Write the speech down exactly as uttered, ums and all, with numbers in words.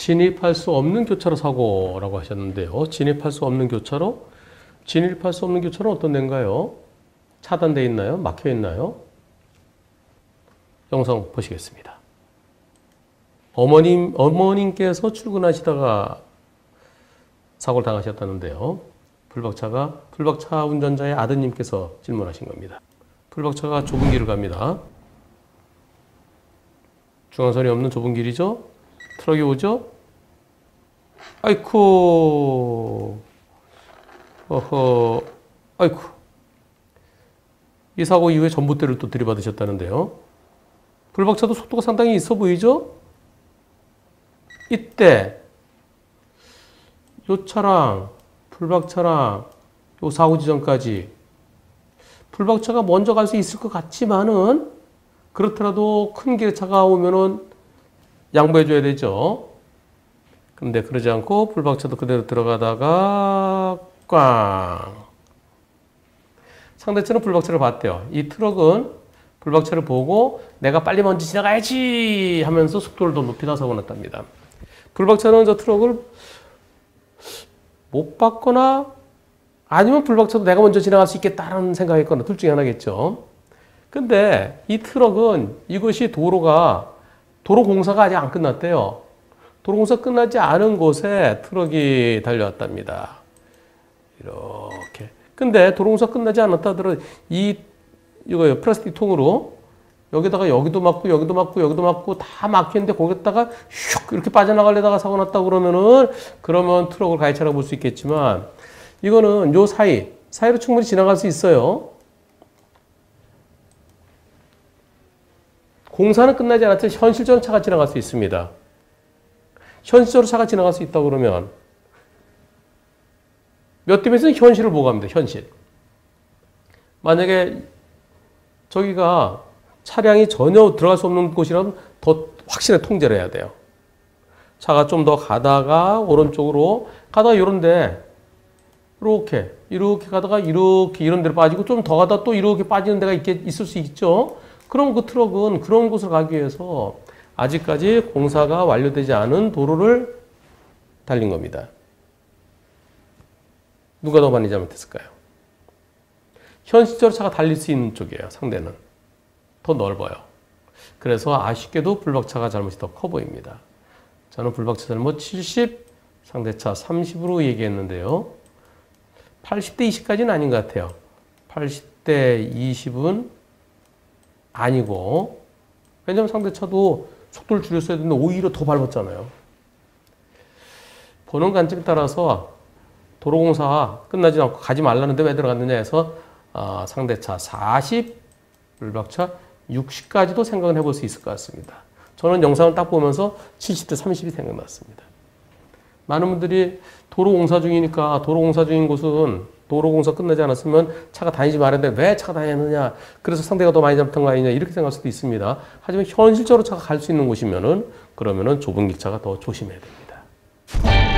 진입할 수 없는 교차로 사고라고 하셨는데요. 진입할 수 없는 교차로? 진입할 수 없는 교차로는 어떤 데인가요? 차단되어 있나요? 막혀 있나요? 영상 보시겠습니다. 어머님, 어머님께서 출근하시다가 사고를 당하셨다는데요. 풀박차가, 풀박차 운전자의 아드님께서 질문하신 겁니다. 풀박차가 좁은 길을 갑니다. 중앙선이 없는 좁은 길이죠? 트럭이 오죠? 아이쿠, 어허, 아이쿠. 이 사고 이후에 전봇대를 또 들이받으셨다는데요. 풀박차도 속도가 상당히 있어 보이죠? 이때 요 차랑 풀박차랑 요 사고 지점까지 풀박차가 먼저 갈 수 있을 것 같지만은 그렇더라도 큰 기차가 오면은 양보해 줘야 되죠. 근데 그러지 않고 풀박차도 그대로 들어가다가 꽝. 상대차는 풀박차를 봤대요. 이 트럭은 풀박차를 보고 내가 빨리 먼저 지나가야지 하면서 속도를 더 높이다 사고 났답니다. 풀박차는 저 트럭을 못 봤거나 아니면 풀박차도 내가 먼저 지나갈 수 있겠다라는 생각했거나 둘 중에 하나겠죠. 근데 이 트럭은 이것이 도로가 도로 공사가 아직 안 끝났대요. 도로 공사 끝나지 않은 곳에 트럭이 달려왔답니다. 이렇게. 근데 도로 공사 끝나지 않았다 하더라도 이 이거요 플라스틱 통으로 여기다가 여기도 막고 여기도 막고 여기도 막고 다 막혔는데 거기다가 슉 이렇게 빠져나가려다가 사고 났다 그러면은 그러면 트럭을 가해차라고 볼 수 있겠지만 이거는 요 사이 사이로 충분히 지나갈 수 있어요. 공사는 끝나지 않았지만 현실적으로 차가 지나갈 수 있습니다. 현실적으로 차가 지나갈 수 있다고 그러면 몇 대에서는 현실을 보고 갑니다. 현실. 만약에 저기가 차량이 전혀 들어갈 수 없는 곳이라면 더 확실하게 통제를 해야 돼요. 차가 좀 더 가다가 오른쪽으로 가다가 이런데 이렇게 이렇게 가다가 이렇게 이런 데로 빠지고 좀 더 가다가 또 이렇게 빠지는 데가 있겠, 있을 수 있죠. 그럼 그 트럭은 그런 곳을 가기 위해서 아직까지 공사가 완료되지 않은 도로를 달린 겁니다. 누가 더 많이 잘못했을까요? 현실적으로 차가 달릴 수 있는 쪽이에요. 상대는. 더 넓어요. 그래서 아쉽게도 풀박차가 잘못이 더 커 보입니다. 저는 풀박차 잘못 칠십, 상대차 삼십으로 얘기했는데요. 팔십 대 이십까지는 아닌 것 같아요. 팔십 대 이십은 아니고 왜냐하면 상대차도 속도를 줄였어야 되는데 오히려 더 밟았잖아요. 보는 관점에 따라서 도로공사 끝나지 않고 가지 말라는데 왜 들어갔느냐 해서 어, 상대차 사십, 풀박차 육십까지도 생각을 해볼 수 있을 것 같습니다. 저는 영상을 딱 보면서 칠십 대 삼십이 생각났습니다. 많은 분들이 도로공사 중이니까 도로공사 중인 곳은 도로공사 끝나지 않았으면 차가 다니지 말았는데 왜 차가 다니느냐 그래서 상대가 더 많이 잘못한 거 아니냐 이렇게 생각할 수도 있습니다. 하지만 현실적으로 차가 갈 수 있는 곳이면은 그러면은 좁은 기차가 더 조심해야 됩니다.